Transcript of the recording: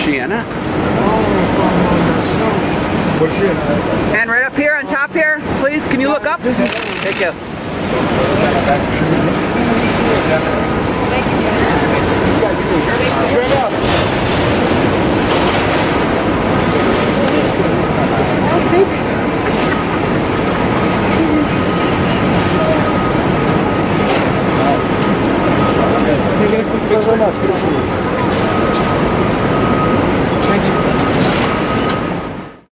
Gianna. And right up here on top here, please, can you look up? Thank you. Thank you very much.